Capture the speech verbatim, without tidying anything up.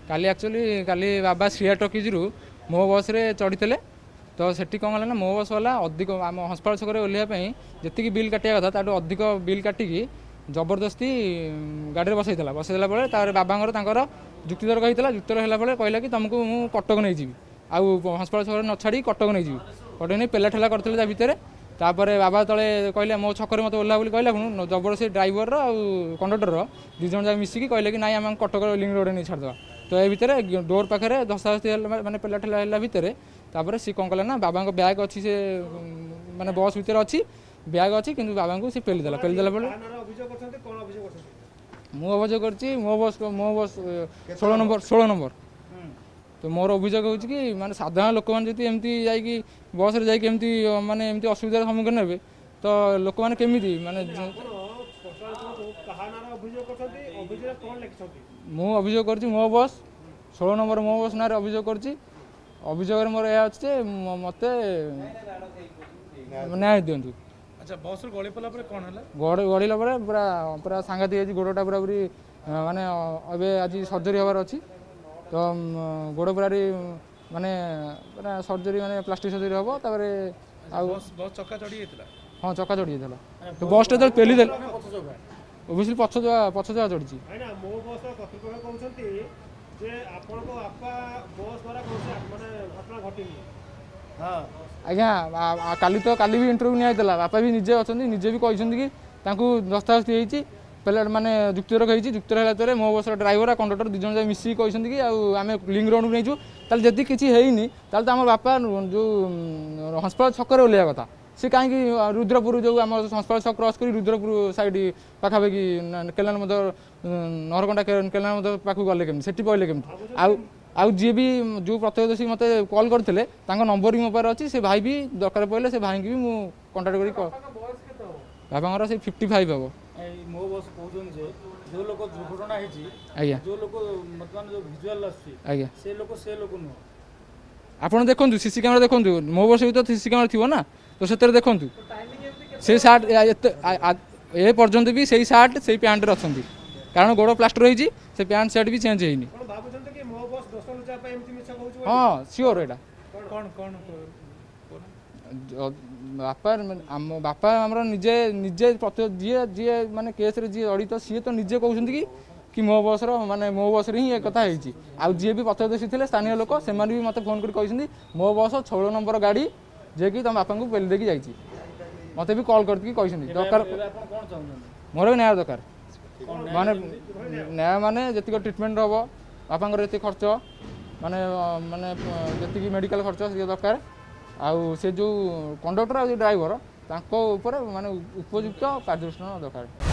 काली actually Kali Baba Shriya talkies रु मो बस रे चढ़ी तो सेठी कौन है ना मो बस वाला अधिक आम हस्पिटाल छक ओह्लैया जी बिल काटिया कथा ताठू अधिक बिल काटिकी जबरदस्ती गाड़ी में बसईला बसईला बेले बाबांर तांकर जुक्तितर्क होता जुक्तितर्क होला कहला कि तुमको मुझे कटक नहीं जी आउ हस्पिटाल छक न छाड़ी कटक नहीं जी कटक नहीं पेला ठेला करते भितर तापर बाबा तले कहले मो छक मत ओह्ला कहला पुणी जबरदस्ती ड्राइवर कंडक्टर दुई जन जाक मिसिकी कहले कि नाई आम कटक लिंक रोड नहीं छाड़देवा तो ये भितर डोर पाखे धस्ताधस्ती माने पेला ठेला है भितर तापर सी कौन कला ना बाबा ब्याग अच्छी से माने बस भितर अच्छी ब्याग अच्छी कि बाबा को सी पेलीदेला पेलीदेला बेले मु अभियोग कर मो बस मो बस षोल नंबर षोल नंबर तो मोर अभियोग हो कि माने साधारण लोक मैंने जी एमती जाकि बस रे जाकि एमती माने एमती असुविधार सम्मुखीन हे तो लोक मैंने केमिति माने मु अभियोग कर मो बस षोल नंबर मो बस ना अभियोग कर अभियोग मोर यह अच्छे मत न्याय दिंतु। अच्छा बस गली पला पर कौन है गड़ गड़िला पूरा पूरा सांघातिक गोड़टा पूरा पूरी माने अबे आज सर्जरी हबार अच्छी तो गोड़ पूरा माने पूरा सर्जरी माने प्लास्टिक सर्जरी हम तापर बस चक्का चढ़ी जाता हाँ चक्का चढ़ी जाता तो बस टा पेली दे ओबियसली पछ पछ जगह चढ़ी आज्ञा काली तो काली भी इंटरव्यू निया बापा भी निजे अच्छा निजे भी कहते कि दस्तावेज होती पेला माने जुक्तितर्क होती जुक्तितर्क है मो बस ड्राइवर कंडक्टर दुई जन मिसिक कहते कि आम लिंक रोड नहीं ताल जदि किसी है ताल आम बापा जो हस्पिटाल छक ओह्लैया कथा सी कहीं रुद्रपुर जो आम हस्पिटाल छक क्रस कर रुद्रपुर साइड पाखापाखि केलान नहरकंटा केलान पाख गले कमी से पड़े कमी आउ आउ जी भी जो प्रत्यक्षदर्शी मत कॉल करते नंबर भी मो पास अच्छी से भाई भी दरकार पड़े से भाई भी मुझे कंटाक्ट कर बाबा से फिफ्टी फाइव हम मो बस कहते जो लोक दुर्घटना आज्ञा जो लोक बर्तमान जो विजुअल आज्ञा से लोक से लोक नुह आप देखो सीसी कैमेरा देखो मो बस भी तो सीसी कैमेरा थी ना तो से देखो से सार्ट ए पर्यंत भी से सार्ट से पैंट अच्छा कारण गोड़ प्लास्टर होती से पैंट सार्ट भी चेंज होनी हाँ सियोर एटा कौन कौन बापा आम बापा आमर निजे निजे जी जी माने केस रे जी जड़ित सी तो निजे कहते कि कि मो बस माने मो बस रे ही एक कथा होती आउ जी भी प्रत्यक्षदर्शी थे स्थानीय लोक से भी मत फोन कर मो बस षोल नंबर गाड़ी जे कि तुम बापा को पेली देकी जाइए मत भी कॉल करके दरकार मोर भी न्याय दरकार माने न्याय माने जी ट्रिटमेंट हम बापा ये खर्च माने माने जी मेडिकल खर्च से दरकार आउ से जो कंडक्टर आ ड्राइवर तांको ऊपर माने उपयुक्त कार्यानुष्ठान दरकार।